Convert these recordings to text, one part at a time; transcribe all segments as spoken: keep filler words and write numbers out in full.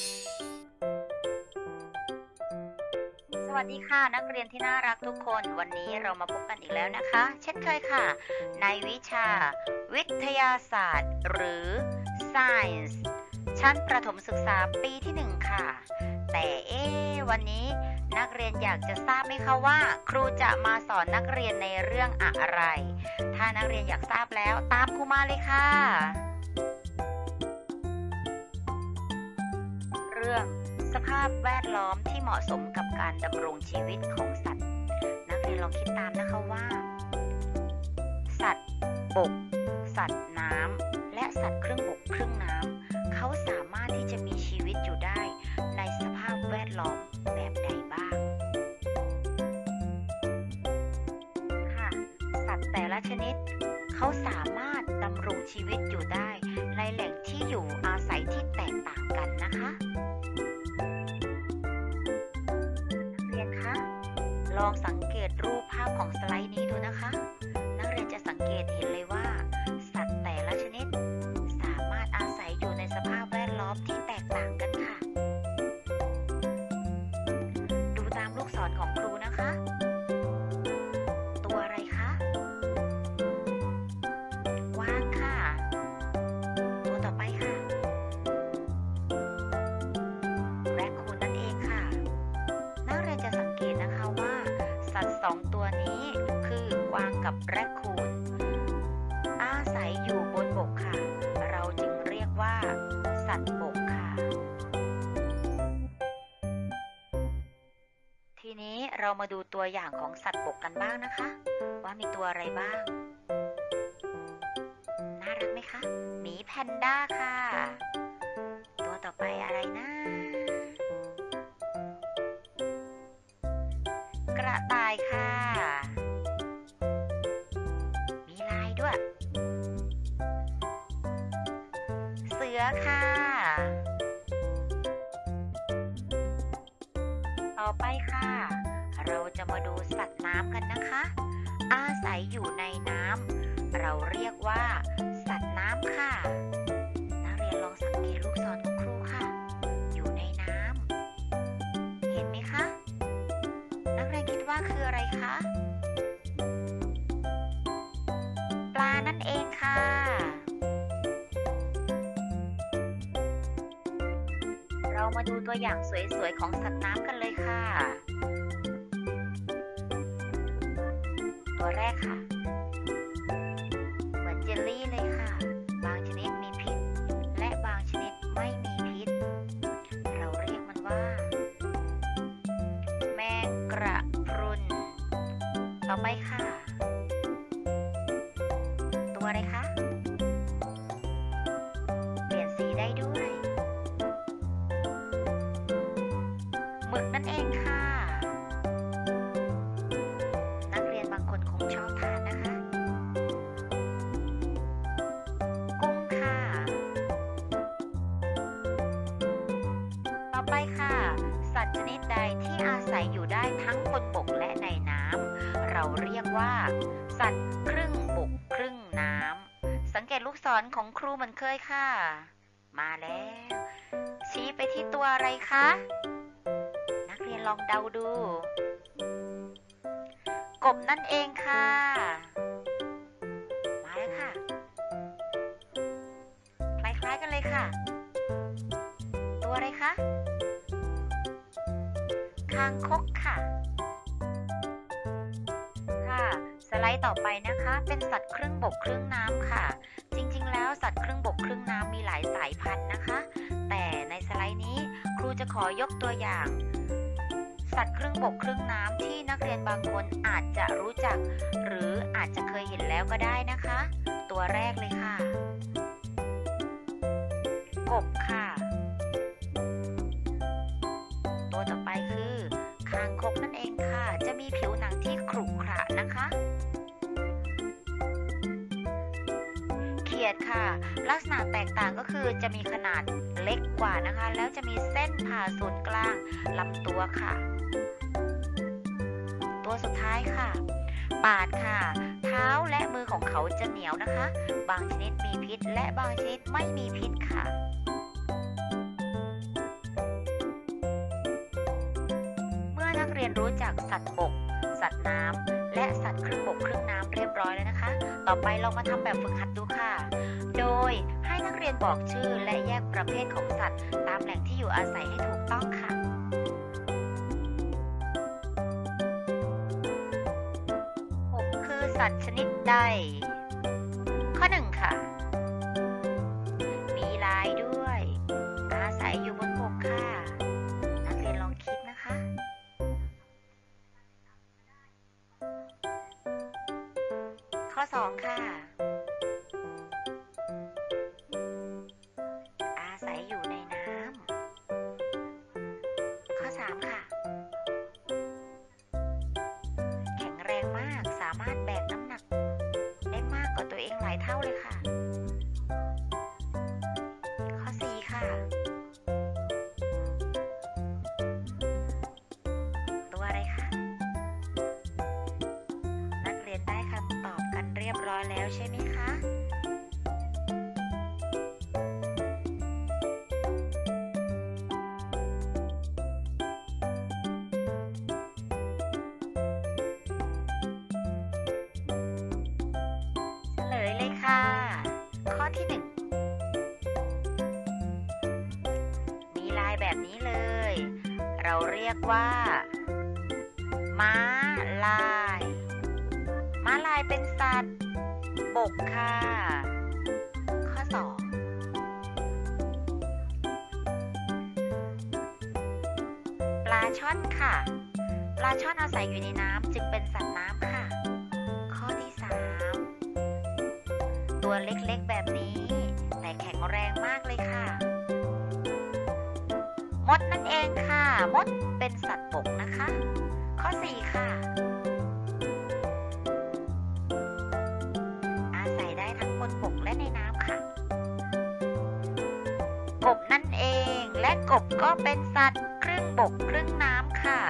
สวัสดีค่ะนักเรียนที่น่ารักทุกคนวันนี้เรามาพบกันอีกแล้วนะคะ เช่นเคยค่ะในวิชาวิทยาศาสตร์หรือ Science ชั้นประถมศึกษาปีที่หนึ่งค่ะแต่เอ๊วันนี้นักเรียนอยากจะทราบไหมคะว่าครูจะมาสอนนักเรียนในเรื่องอะไรถ้านักเรียนอยากทราบแล้วตามครูมาเลยค่ะเรื่องสภาพแวดล้อมที่เหมาะสมกับการดำรงชีวิตของสัตว์นักเรียนลองคิดตามนะคะว่าสัตว์บกสัตว์น้ำและสัตว์ครึ่งบกครึ่งน้ำเขาสามารถที่จะมีชีวิตอยู่ได้ในสภาพแวดล้อมแบบใดบ้างค่ะสัตว์แต่ละชนิดเขาสามารถดำรงชีวิตอยู่ได้ในแหล่งที่อยู่อาศัยที่แตกต่างกันนะคะลองสังเกตรูปภาพของสไลด์นี้ดูนะคะนักเรียนจะสังเกตเห็นเลยว่าสัตว์แต่ละชนิดสามารถอาศัยอยู่ในสภาพแวดล้อมที่แตกต่างกันค่ะดูตามลูกศรของครูนะคะตัวอะไรคะกวางค่ะตัวต่อไปค่ะแรคคูนนั่นเองค่ะนักเรียนจะสังเกตนะคะว่าสัตว์สองตัวนี้คือกวางกับแรคคูนอาศัยอยู่บนบกค่ะเราจึงเรียกว่าสัตว์บกค่ะทีนี้เรามาดูตัวอย่างของสัตว์บกกันบ้างนะคะว่ามีตัวอะไรบ้างน่ารักไหมคะหมีแพนด้าค่ะตัวต่อไปอะไรนะกระต่ายค่ะมีลายด้วยเสือค่ะต่อไปค่ะเราจะมาดูสัตว์น้ำกันนะคะอาศัยอยู่ในน้ำเราเรียกว่าสัตว์น้ำค่ะนักเรียนลองสังเกตลูกศรของครูค่ะอยู่ในน้ำเห็นไหมคะนักเรียนคิดว่าคืออะไรคะปลานั่นเองค่ะเรามาดูตัวอย่างสวยๆของสัตว์น้ำกันเลยค่ะตัวแรกค่ะเหมือนเจลลี่เลยค่ะบางชนิดมีพิษและบางชนิดไม่มีพิษเราเรียกมันว่าแมงกระพรุนต่อไปค่ะตัวอะไรคะเปลี่ยนสีได้ด้วยหมึกนั่นเองค่ะนักเรียนบางคนคงชอบทานนะคะกุ้งค่ะต่อไปค่ะสัตว์ชนิดใดที่อาศัยอยู่ได้ทั้งบนบกและในน้ำเราเรียกว่าสัตว์ครึ่งบกครึ่งน้ำสังเกตลูกศรของครูเหมือนเคยค่ะมาแล้วชี้ไปที่ตัวอะไรคะนักเรียนลองเดาดูกบนั่นเองค่ะมาแล้วค่ะคล้ายๆกันเลยค่ะตัวอะไรคะคางคกค่ะค่ะสไลด์ต่อไปนะคะเป็นสัตว์ครึ่งบกครึ่งน้ำค่ะจริงๆแล้วสัตว์ครึ่งบกครึ่งน้ำมีหลายสายพันธุ์นะคะแต่ในสไลด์นี้ครูจะขอยกตัวอย่างสัตว์ครึ่งบกครึ่งน้ำที่นักเรียนบางคนอาจจะรู้จักหรืออาจจะเคยเห็นแล้วก็ได้นะคะตัวแรกเลยค่ะกบค่ะตัวต่อไปคือคางคกนั่นเองค่ะจะมีผิวหนังที่ขรุขระนะคะเขียดค่ะลักษณะแตกต่างก็คือจะมีขนาดเล็กกว่านะคะแล้วจะมีเส้นผ่าศูนย์กลางลำตัวค่ะตัวสุดท้ายค่ะปาดค่ะเท้าและมือของเขาจะเหนียวนะคะบางชนิดมีพิษและบางชนิดไม่มีพิษค่ะรียนรู้จักสัตว์บกสัตว์น้ำและสัตว์ครึ่งบกครึ่งน้ำเรียบร้อยแล้วนะคะต่อไปเรามาทำแบบฝึกหัดดูค่ะโดยให้นักเรียนบอกชื่อและแยกประเภทของสัตว์ตามแหล่งที่อยู่อาศัยให้ถูกต้องค่ะผมคือสัตว์ชนิดใดข้อหนึ่งค่ะมีลายด้วยอาศัยอยู่บนบกค่ะนักเรียนลองคิดนะคะข้อสองค่ะอาศัยอยู่ในน้ำข้อสามค่ะแข็งแรงมากสามารถแบกน้ำหนักได้มากกว่าตัวเองหลายเท่าเลยค่ะข้อสี่ค่ะตัวอะไรคะนักเรียนได้คำตอบกันเรียบร้อยแล้วใช่ไหมคะเฉลยเลยค่ะข้อที่หนึ่งมีลายแบบนี้เลยเราเรียกว่าม้าลายม้าลายเป็นสัตว์บกค่ะข้อสองปลาช่อนค่ะปลาช่อนอาศัยอยู่ในน้ำจึงเป็นสัตว์น้ำค่ะข้อที่สามตัวเล็กๆแบบนี้แต่แข็งแรงมากเลยค่ะมดนั่นเองค่ะมดเป็นสัตว์บกนะคะข้อสี่ค่ะอาศัยได้ทั้งบนบกและในน้ำค่ะกบนั่นเองและกบก็เป็นสัตว์ครึ่งบกครึ่งน้ำค่ะ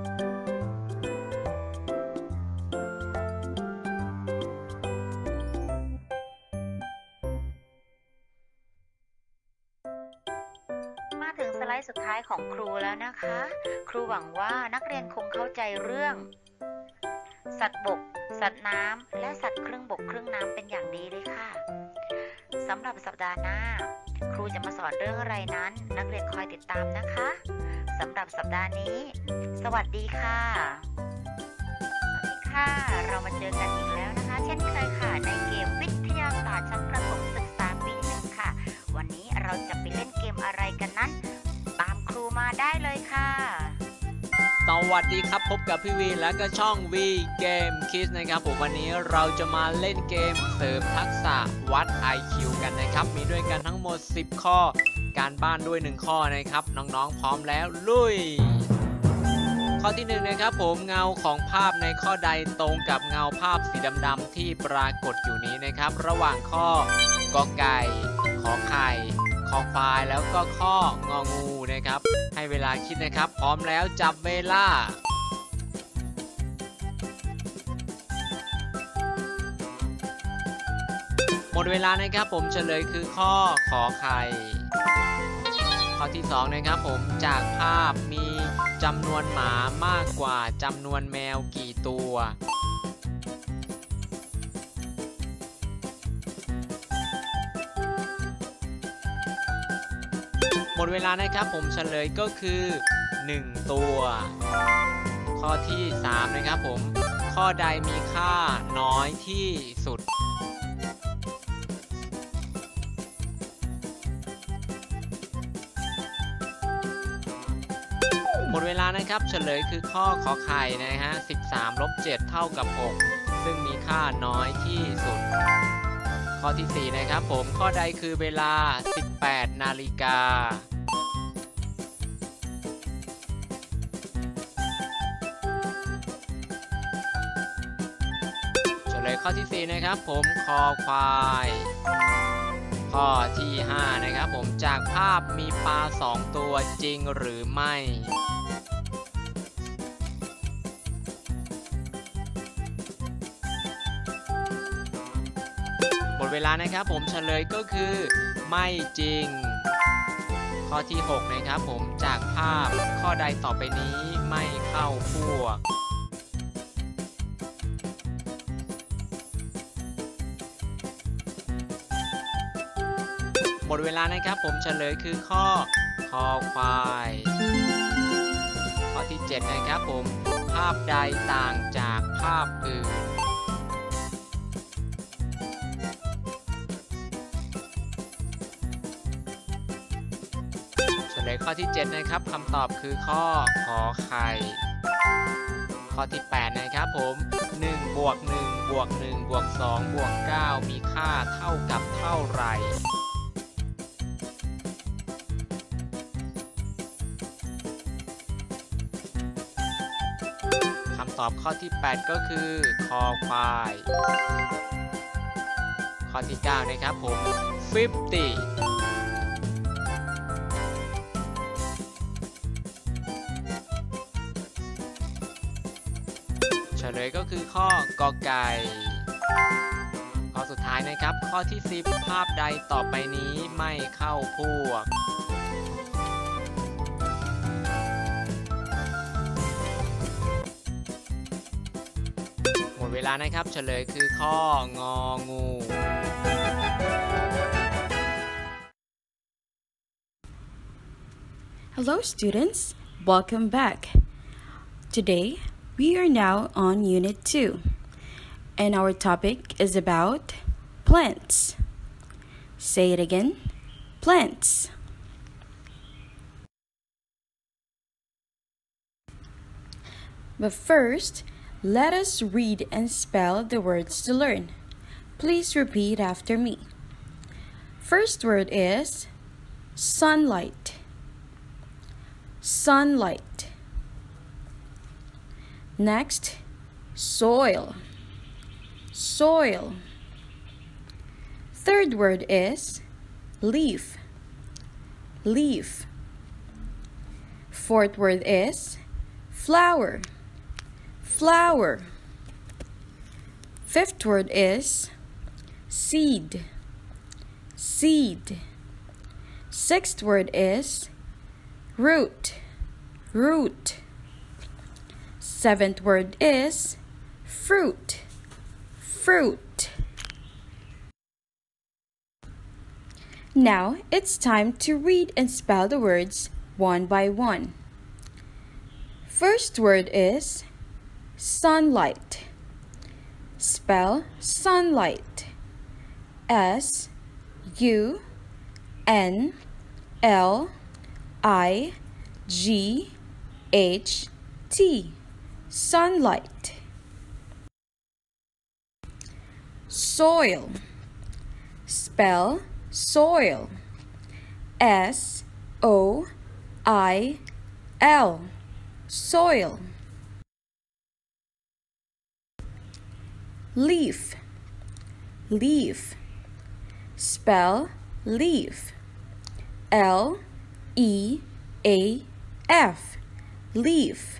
มาถึงสไลด์สุดท้ายของครูแล้วนะคะครูหวังว่านักเรียนคงเข้าใจเรื่องสัตว์บกสัตว์น้ำและสัตว์ครึ่งบกครึ่งน้ำเป็นอย่างดีเลยค่ะสำหรับสัปดาห์หน้าครูจะมาสอนเรื่องอะไรนั้นนักเรียนคอยติดตามนะคะสำหรับสัปดาห์นี้สวัสดีค่ะสวัสดีค่ะเรามาเจอกันอีกแล้วนะคะเช่นเคยค่ะในเกมวิทยาศาสตร์ชั้นประถมศึกษาปีที่หนึ่งค่ะวันนี้เราจะไปเล่นเกมอะไรกันนั้นตามครูมาได้เลยค่ะสวัสดีครับพบกับพี่วีและก็ช่อง V Game Kids นะครับผมวันนี้เราจะมาเล่นเกมเสริมทักษะวัด ไอ คิว กันนะครับมีด้วยกันทั้งหมดสิบข้อการบ้านด้วยหนึ่งข้อนะครับน้องๆพร้อมแล้วลุยข้อที่หนึ่งนะครับผมเงาของภาพในข้อใดตรงกับเงาภาพสีดำๆที่ปรากฏอยู่นี้นะครับระหว่างข้อกอไก่ขอไข่คอควายแล้วก็ข้ององูนะครับให้เวลาคิดนะครับพร้อมแล้วจับเวลาหมดเวลานะครับผมเฉลยคือข้อขอไข่ข้อที่สองนะครับผมจากภาพมีจำนวนหมามากกว่าจำนวนแมวกี่ตัวหมดเวลานะครับผมเฉลยก็คือหนึ่งตัวข้อที่สามนะครับผมข้อใดมีค่าน้อยที่สุดหมดเวลานะครับเฉลยคือข้อขอไข่นะฮะสิบสามลบเจ็ดเท่ากับหกซึ่งมีค่าน้อยที่สุดข้อที่สี่นะครับผมข้อใดคือเวลาสิบแปดนาฬิกาเฉลยข้อที่สี่นะครับผมคอควายข้อที่ห้านะครับผมจากภาพมีปลาสองตัวจริงหรือไม่หมดเวลานะครับผมเฉลยก็คือไม่จริงขข้อที่หกนะครับผมจากภาพข้อใดต่อไปนี้ไม่เข้าพวกหมดเวลานะครับผมเฉลยคือข้อคอควายข้อที่เจ็ดนะครับผมภาพใดต่างจากภาพอื่นเฉลยข้อที่เจ็ดนะครับคำตอบคือข้อขอไข่ข้อที่แปดนะครับผมหนึ่งบวกหนึ่งบวกหนึ่งบวกสองบวกเก้ามีค่าเท่ากับเท่าไหร่คำตอบข้อที่แปดก็คือคอควายข้อที่เก้านะครับผมห้าสิบเฉลยก็คือข้อกอไก่ข้อสุดท้ายนะครับข้อที่สิบภาพใดต่อไปนี้ไม่เข้าพวกหมดเวลานะครับเฉลยคือข้ององู Hello students, welcome back. Today we are now on Unit two and our topic is about plants. Say it again, plants. But first, let us read and spell the words to learn. Please repeat after me. First word is sunlight. Sunlight. Next, soil. Soil. Third word is leaf. Leaf. Fourth word is flower. Flower. Fifth word is seed. Seed. Sixth word is root. Root. Seventh word is fruit. Fruit. Now it's time to read and spell the words one by one. First word is sunlight. Spell sunlight. S U N L I G H T. Sunlight. Soil. Spell soil. S O I L. Soil. Leaf. Leaf. Spell leaf. L E A F. Leaf.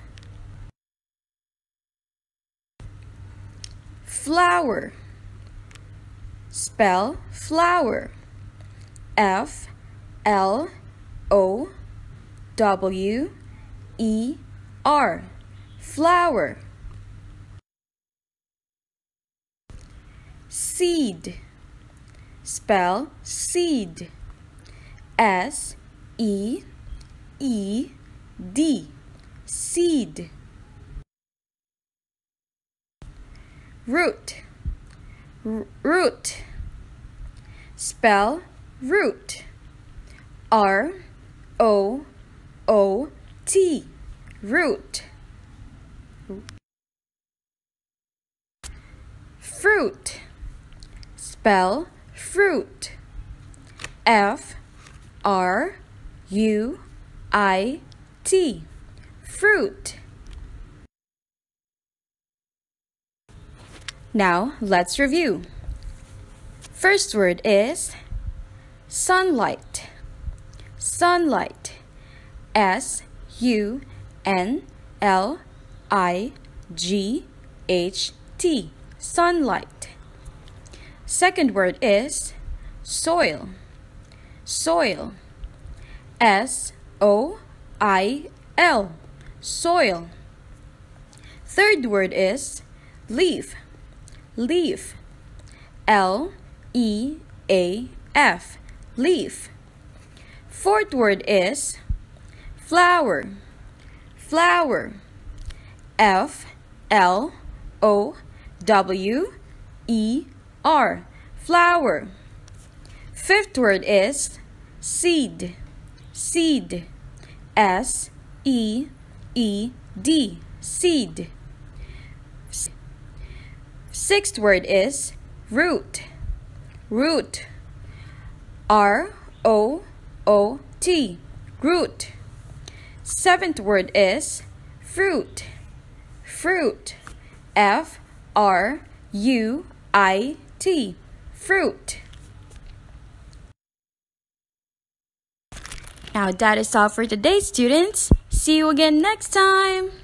Flower. Spell flower. F L O W E R. Flower. Seed. Spell seed. S E E D. Seed. Root. R root. Spell root. R O O T. Root. Fruit. Spell fruit. F R U I T. Fruit. Now let's review. First word is sunlight. Sunlight. S U N L I G H T. Sunlight. Second word is soil. Soil. S O I L, soil. Third word is leaf, leaf. L E A F, leaf. Fourth word is flower, flower. F L O W E R, flower. Fifth word is seed, seed. S E E D, seed. Sixth word is root, root. R O O T, root. Seventh word is fruit, fruit. F R U I T, fruit. Now that is all for today, students. See you again next time.